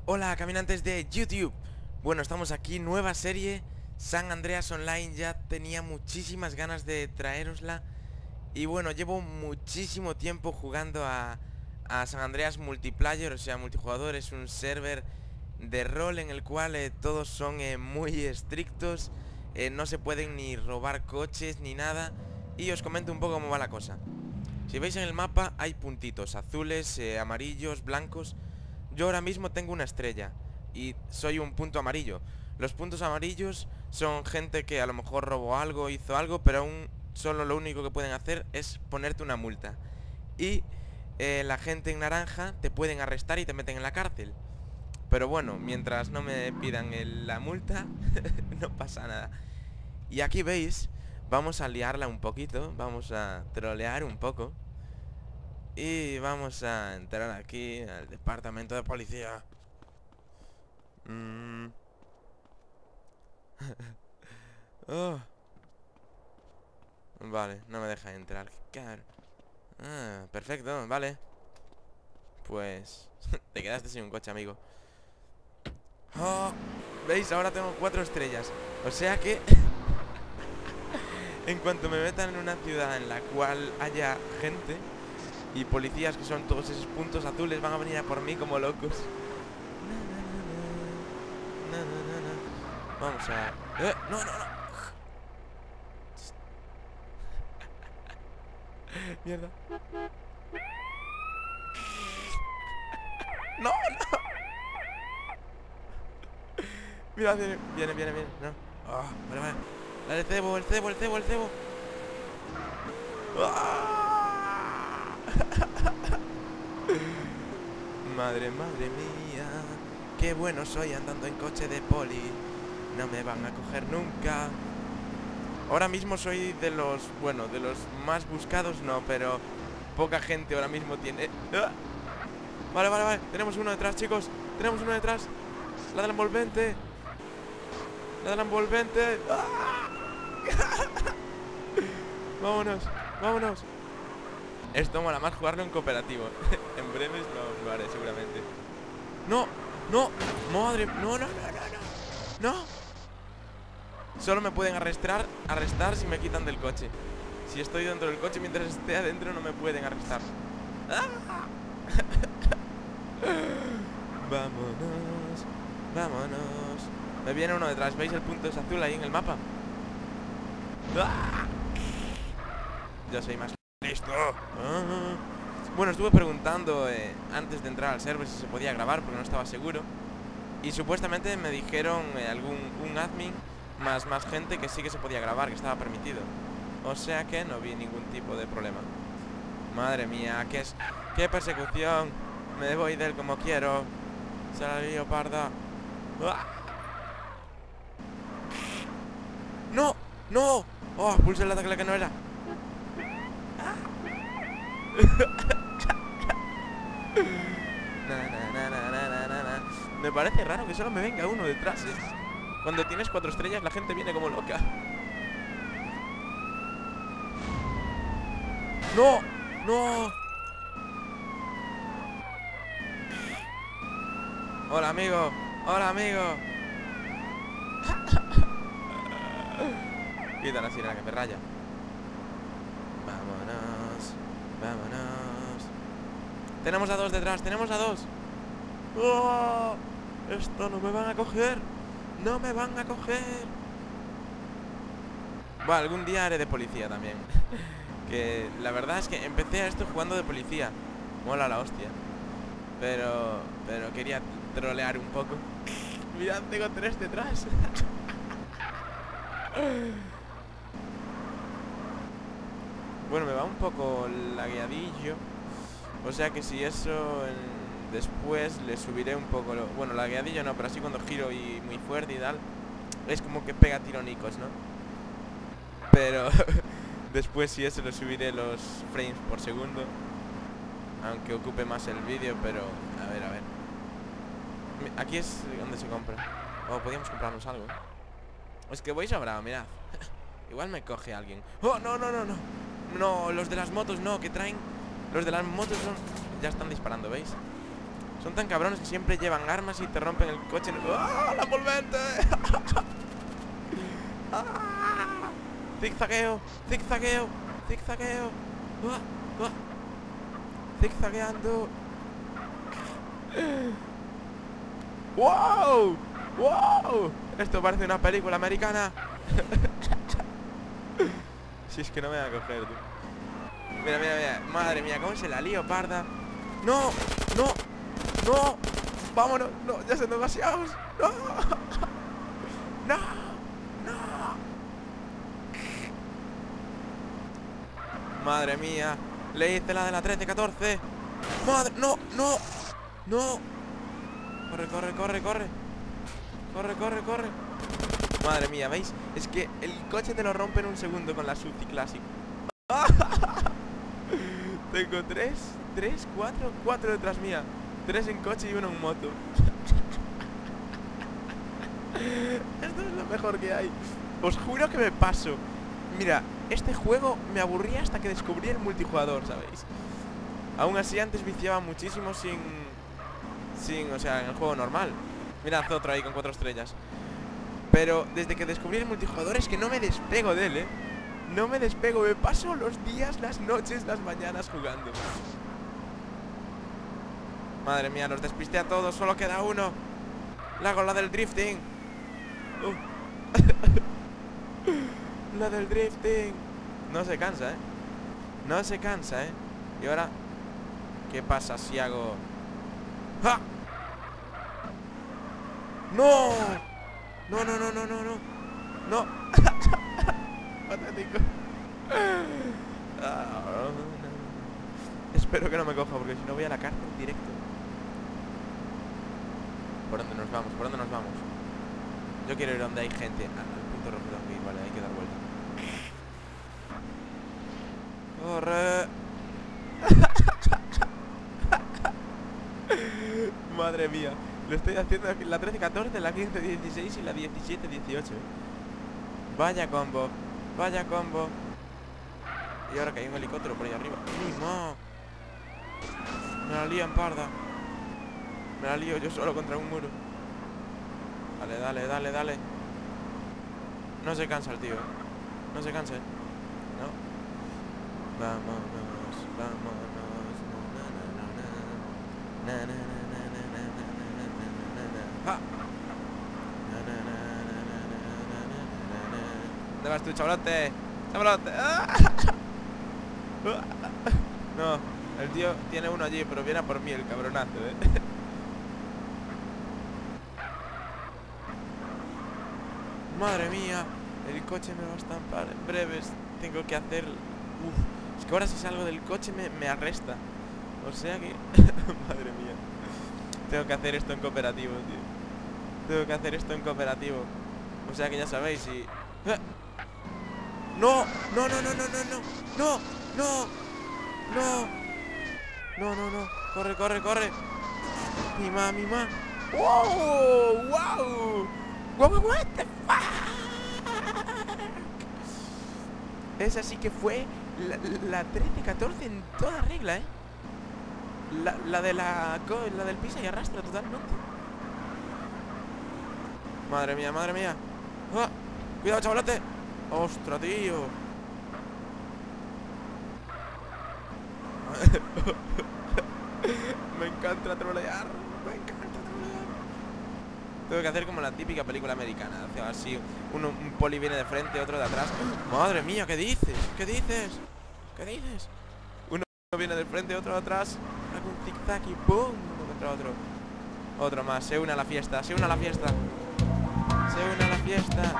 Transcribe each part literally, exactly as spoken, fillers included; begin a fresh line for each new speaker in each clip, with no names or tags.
Hola caminantes de YouTube. Bueno, estamos aquí, nueva serie San Andreas Online. Ya tenía muchísimas ganas de traerosla. Y bueno, llevo muchísimo tiempo jugando a, a San Andreas Multiplayer, o sea, multijugador. Es un server de rol en el cual eh, todos son eh, muy estrictos. eh, No se pueden ni robar coches ni nada. Y os comento un poco cómo va la cosa. Si veis en el mapa hay puntitos azules, eh, amarillos, blancos. Yo ahora mismo tengo una estrella y soy un punto amarillo. Los puntos amarillos son gente que a lo mejor robó algo, hizo algo, pero aún solo lo único que pueden hacer es ponerte una multa. Y eh, la gente en naranja te pueden arrestar y te meten en la cárcel. Pero bueno, mientras no me pidan el, la multa, no pasa nada. Y aquí veis, vamos a liarla un poquito, vamos a trolear un poco. Y vamos a entrar aquí al departamento de policía. Mm. Oh. Vale, no me deja entrar. Claro. Ah, perfecto, vale. Pues te quedaste sin un coche, amigo. Oh, ¿veis? Ahora tengo cuatro estrellas. O sea que en cuanto me metan en una ciudad en la cual haya gente y policías, que son todos esos puntos azules, van a venir a por mí como locos. Vamos a... ¡Eh! ¡No, no, no! Mierda. ¡No, no! Mira, viene, viene, viene, viene. No. Oh, vale, vale. Dale, el cebo, el cebo, el cebo, el cebo. ¡Ah! Madre, madre mía. Qué bueno soy andando en coche de poli. No me van a coger nunca. Ahora mismo soy de los, bueno, de los más buscados no, pero poca gente ahora mismo tiene. ¡Ah! Vale, vale, vale, tenemos uno detrás, chicos. Tenemos uno detrás. La del envolvente. La del envolvente. ¡Ah! Vámonos, vámonos. Esto mola más jugarlo en cooperativo. En breves lo, lo haré seguramente. No, no, madre, no, no, no, no, no. No. Solo me pueden arrestar, arrestar si me quitan del coche. Si estoy dentro del coche, mientras esté adentro no me pueden arrestar. ¡Ah! Vámonos, vámonos. Me viene uno detrás, ¿veis el punto es azul ahí en el mapa? ¡Ah! Yo soy más listo. ¡Ah! Bueno, estuve preguntando eh, antes de entrar al server si se podía grabar, porque no estaba seguro. Y supuestamente me dijeron eh, algún un admin más más gente que sí que se podía grabar, que estaba permitido. O sea que no vi ningún tipo de problema. Madre mía, qué es qué persecución. Me voy de él como quiero. Se la lío parda. ¡Ah! ¡No! ¡No! ¡Oh! Pulsé la tecla que no era. na, na, na, na, na, na, na. Me parece raro que solo me venga uno detrás, ¿eh? Cuando tienes cuatro estrellas la gente viene como loca. ¡No! ¡No! Hola, amigo. Hola, amigo. Quita la sirena que me raya. Vámonos. Vámonos. Tenemos a dos detrás. Tenemos a dos. ¡Oh! Esto no me van a coger. No me van a coger. Bueno, algún día haré de policía también. Que la verdad es que empecé a esto jugando de policía. Mola la hostia. Pero, pero quería trolear un poco. Mirad, tengo tres detrás. Bueno, me va un poco lagueadillo. O sea que si eso en, después le subiré un poco lo, bueno, lagueadillo no, pero así cuando giro y muy fuerte y tal, es como que pega tironicos, ¿no? Pero después si eso le subiré los frames por segundo, aunque ocupe más el vídeo. Pero a ver, a ver. Aquí es donde se compra. O oh, podríamos comprarnos algo. Es que voy sobrado, mirad. Igual me coge alguien. ¡Oh, no, no, no, no! No, los de las motos no, que traen. Los de las motos son... Ya están disparando, ¿veis? Son tan cabrones que siempre llevan armas y te rompen el coche. ¡Ah, la envolvente! ¡Ah! Zigzagueo, zigzagueo, zigzagueo. ¡Ah! ¡Ah! Zigzagueando. ¡Wow! ¡Wow! Esto parece una película americana. Si es que no me va a coger, tío. Mira, mira, mira. Madre mía, cómo se la lío, parda. ¡No! ¡No! ¡No! ¡Vámonos! ¡No! ¡Ya son demasiados! ¡No! ¡No! ¡No! Madre mía. Le hice la de la trece catorce. ¡Madre! ¡No! ¡No! ¡No! Corre, corre, corre, corre. Corre, corre, corre. Madre mía, ¿veis? Es que el coche te lo rompe en un segundo con la Suzuki Classic. Tengo tres, tres, cuatro, cuatro detrás mía. Tres en coche y uno en moto. Esto es lo mejor que hay. Os juro que me paso. Mira, este juego me aburría hasta que descubrí el multijugador, ¿sabéis? Aún así antes viciaba muchísimo sin... Sin, o sea, en el juego normal. Mirad otro ahí con cuatro estrellas. Pero desde que descubrí el multijugador es que no me despego de él, ¿eh? No me despego, me paso los días, las noches, las mañanas jugando. Madre mía, los despisté a todos, solo queda uno. La hago la del drifting. uh. La del drifting. No se cansa, ¿eh? No se cansa, ¿eh? Y ahora, ¿qué pasa si hago... ¡Ja! ¡No! No, no, no, no, no, no. No. Patético. Espero que no me coja, porque si no voy a la cárcel directo. ¿Por dónde nos vamos? ¿Por dónde nos vamos? Yo quiero ir donde hay gente. Ah, al punto rojo de aquí, vale, hay que dar vuelta. ¡Corre! Madre mía. Lo estoy haciendo la trece catorce, la quince dieciséis y la diecisiete dieciocho. Vaya combo. Vaya combo. Y ahora que hay un helicóptero por ahí arriba. ¡Mimo! Me la lío en parda. Me la lío yo solo contra un muro. Dale, dale, dale, dale. No se cansa el tío. No se cansa, ¿eh? No. Vámonos, vámonos. Na, na, na, na, na, na, na, na, na, na, na. ¡Ja! ¿Dónde vas tú, chavalote? ¡Chavalote! ¡Ah! No, el tío tiene uno allí, pero viene a por mí el cabronazo, ¿eh? Madre mía, el coche me va a estampar en breves. Tengo que hacer... Uf, es que ahora si salgo del coche me, me arresta. O sea que... Madre mía. Tengo que hacer esto en cooperativo, tío. Tengo que hacer esto en cooperativo. O sea que ya sabéis, si... ¡No! ¡No, no, no, no, no, no! ¡No! ¡No! ¡No! ¡No, no, no! ¡Corre, corre, corre! ¡Mima, mima! ¡Wow! ¡Wow! ¡Wow, what the fuck! Esa sí que fue la, la trece catorce en toda regla, ¿eh? La, la de la... La del pisa y arrastra totalmente. Madre mía, madre mía. ¡Ah! ¡Cuidado, chavalote! ¡Ostras, tío! Me encanta trolear. Me encanta trolear. Tengo que hacer como la típica película americana. O sea, así, uno, un poli viene de frente, otro de atrás. ¡Madre mía! ¿Qué dices? ¿Qué dices? ¿Qué dices? Uno viene de frente, otro de atrás. Hago un zigzag y ¡pum! Uno contra otro. Otro más. Se une a la fiesta. Se une a la fiesta. Se une a la fiesta.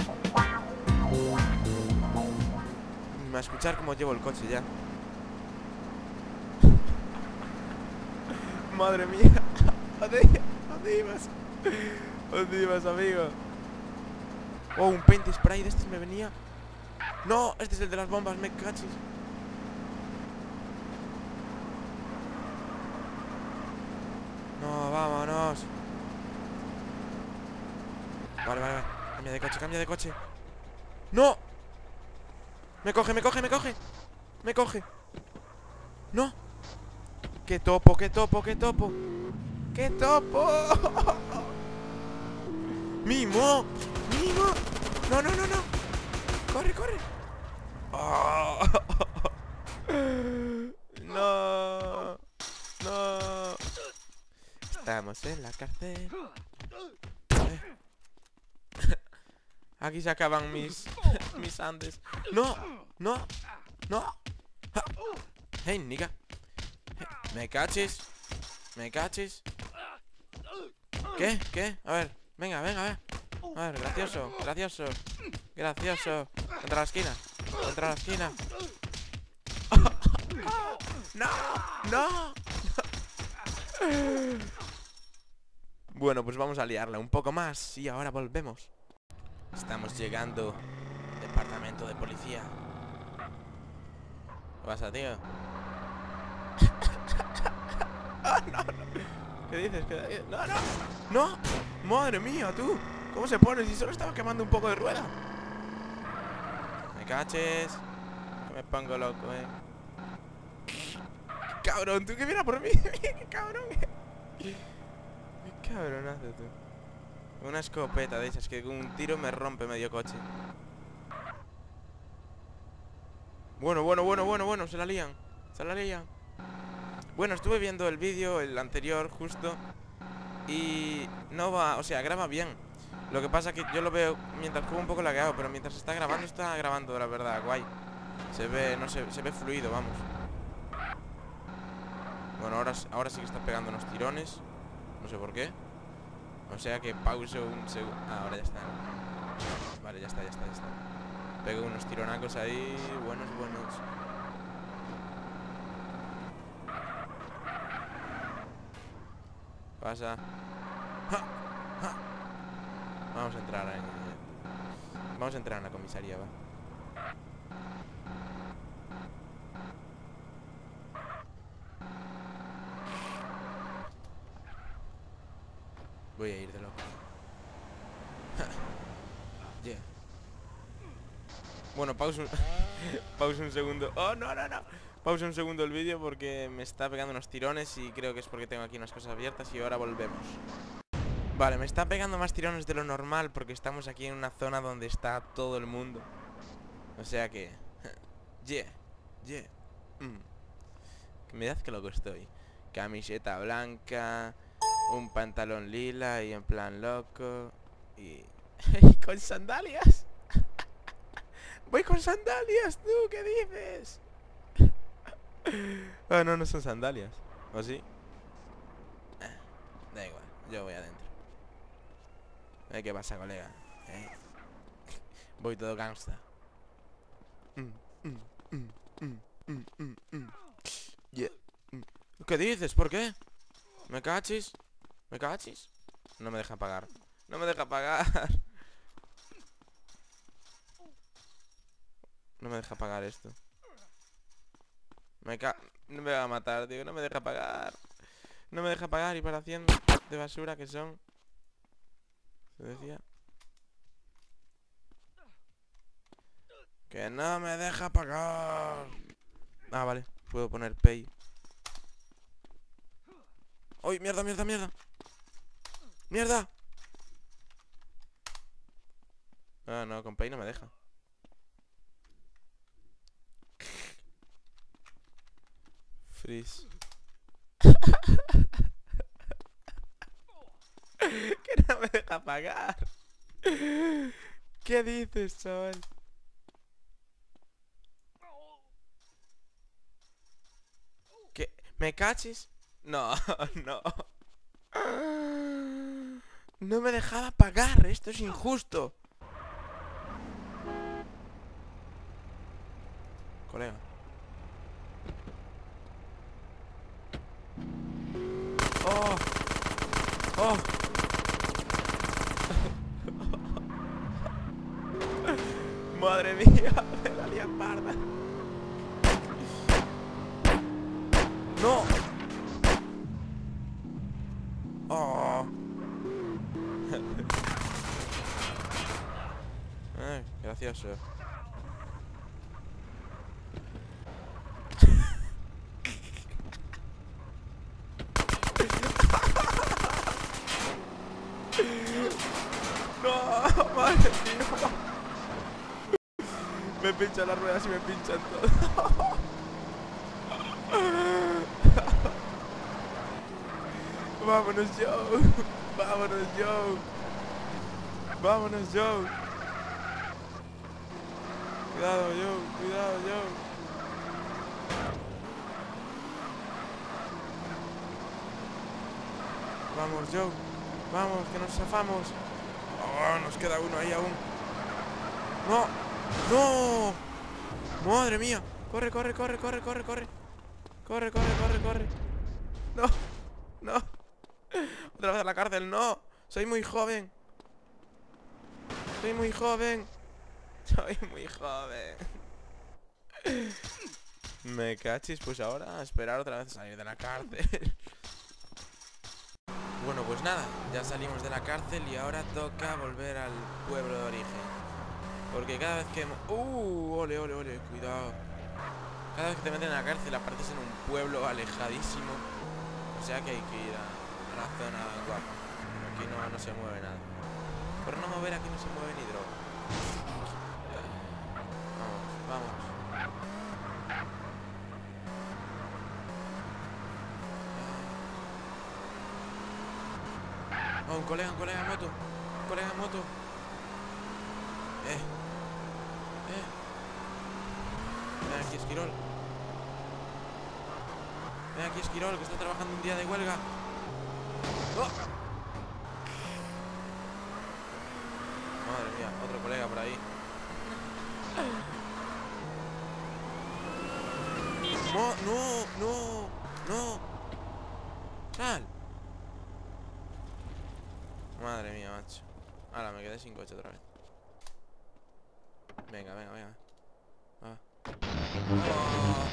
A escuchar cómo llevo el coche ya. Madre mía. ¿Dónde, dónde ibas? ¿Dónde ibas, amigo? Oh, un paint spray de estos me venía. No, este es el de las bombas, me cachis. No, vámonos. Vale, vale, vale. Cambia de coche, cambia de coche. ¡No! Me coge, me coge, me coge. Me coge. No. ¡Qué topo, qué topo, qué topo! ¡Qué topo! ¡Mimo! ¡Mimo! ¡No, no, no, no! ¡Corre, corre! Oh. ¡No! ¡No! Estamos en la cárcel. Eh. Aquí se acaban mis... mis Andes. ¡No! ¡No! ¡No! ¡Hey, nigga! Hey, ¿me caches? ¿Me caches? ¿Qué? ¿Qué? A ver, venga, venga, a ver. A ver, gracioso, gracioso. Gracioso. Contra la esquina. Contra la esquina. ¡No! ¡No! Bueno, pues vamos a liarla un poco más. Y ahora volvemos. Estamos llegando. Departamento de policía. ¿Qué pasa, tío? Oh, no, no. ¿Qué dices? ¿Qué dices? No, no. No. Madre mía, tú. ¿Cómo se pone si solo estaba quemando un poco de rueda? Me caches. Que me pongo loco, eh. Cabrón, tú que mira por mí. Qué cabrón. Qué cabronazo, tú. Una escopeta de esas que con un tiro me rompe medio coche. Bueno, bueno, bueno, bueno, bueno. Se la lían. Se la lían. Bueno, estuve viendo el vídeo, el anterior, justo. Y no va, o sea, graba bien. Lo que pasa que yo lo veo mientras juego un poco lagueado, pero mientras está grabando, está grabando, la verdad, guay. Se ve, no sé, se ve fluido, vamos. Bueno, ahora, ahora sí que está pegando unos tirones. No sé por qué. O sea que pauso un segundo. Ah, ahora ya está. Vale, ya está, ya está, ya está. Pego unos tironacos ahí, buenos, buenos. Pasa. ¡Ja! ¡Ja! Vamos a entrar ahí. Vamos a entrar en la comisaría, va. Voy a ir de loco. Yeah. Bueno, pausa un... pausa un segundo. Oh, no, no, no. Pausa un segundo el vídeo porque me está pegando unos tirones y creo que es porque tengo aquí unas cosas abiertas y ahora volvemos. Vale, me está pegando más tirones de lo normal porque estamos aquí en una zona donde está todo el mundo. O sea que... Yeah, yeah. Mm. Mirad que loco estoy. Camiseta blanca, un pantalón lila y en plan loco. Y... y con sandalias. Voy con sandalias, tú, ¿qué dices? Ah, no, no son sandalias. ¿O sí? Eh, da igual, yo voy adentro. Eh, ¿qué pasa, colega? Eh. Voy todo gangsta. Mm, mm, mm, mm, mm, mm, mm. Yeah. ¿Qué dices? ¿Por qué? ¿Me cachis? ¿Me cachis? No me deja pagar. No me deja pagar. No me deja pagar esto. Me ca... No me va a matar, tío. No me deja pagar. No me deja pagar y para cien de basura que son. Se decía. Que no me deja pagar. Ah, vale. Puedo poner pay. ¡Uy! ¡Mierda, mierda, mierda! ¡Mierda! Ah, no, con pay no me deja. Freeze. Que no me deja pagar. ¿Qué dices, chaval? ¿Qué? ¿Me cachis? No, no. No me dejaba pagar. Esto es injusto. Colega. Oh. Oh. Madre mía, me la lía parda. No. Oh. Eh, gracioso. madre mía. Me pinchan las ruedas y me pinchan todo. Vámonos, Joe. Vámonos, Joe. Vámonos, Joe. Cuidado, Joe. Cuidado, Joe. Vamos, Joe. Vamos, que nos zafamos. Oh, nos queda uno ahí aún. No. No. Madre mía. Corre, corre, corre, corre, corre, corre. Corre, corre, corre, corre. No. No. Otra vez a la cárcel, no. Soy muy joven. Soy muy joven. Soy muy joven. Me cachis, pues ahora a esperar otra vez a salir de la cárcel. Bueno, pues nada, ya salimos de la cárcel y ahora toca volver al pueblo de origen. Porque cada vez que... ¡Uh! Ole, ole, ole, cuidado. Cada vez que te meten en la cárcel apareces en un pueblo alejadísimo. O sea que hay que ir a, a la zona guapa. Aquí no, no se mueve nada. Por no mover aquí no se mueve ni droga. Vamos, vamos. Oh, un colega, un colega en moto. Un colega en moto. Eh. Eh. Ven aquí, Esquirol. Ven aquí, Esquirol, que está trabajando un día de huelga. ¡Oh! Madre mía, otro colega por ahí. No, no, no, no. Sal. Madre mía, macho. Ahora me quedé sin coche otra vez. Venga, venga, venga. Ah. Oh.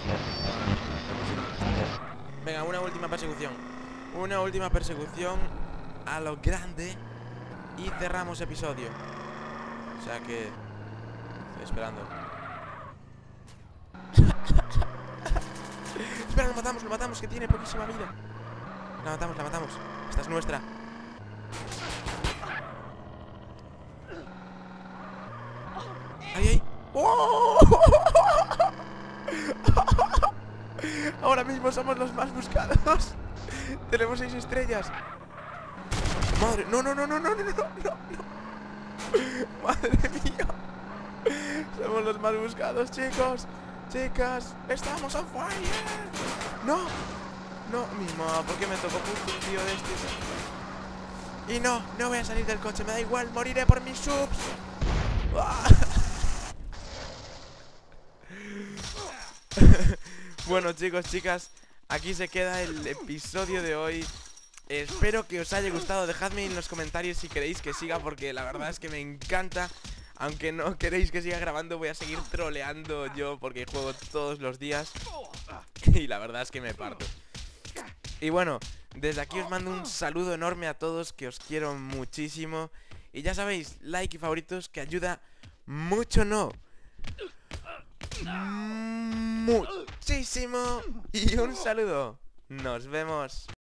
Venga, una última persecución. Una última persecución a lo grande. Y cerramos episodio. O sea que... estoy esperando. Espera, lo matamos, lo matamos, que tiene poquísima vida. La matamos, la matamos. Esta es nuestra. ¡Ahí, ahí! ¡Oh! Ahora mismo somos los más buscados. Tenemos seis estrellas. Madre, no, no, no, no, no, no, no, no. Madre mía. Somos los más buscados, chicos. Chicas, estamos on fire. No, no, mi mamá, ¿por qué me tocó justo un tío de este? Y no, no voy a salir del coche, me da igual, moriré por mis subs. Bueno, chicos, chicas, aquí se queda el episodio de hoy. Espero que os haya gustado. Dejadme en los comentarios si queréis que siga, porque la verdad es que me encanta. Aunque no queréis que siga grabando, voy a seguir troleando yo, porque juego todos los días. Y la verdad es que me parto. Y bueno, desde aquí os mando un saludo enorme a todos, que os quiero muchísimo. Y ya sabéis, like y favoritos, que ayuda mucho, no muchísimo. Y un saludo. Nos vemos.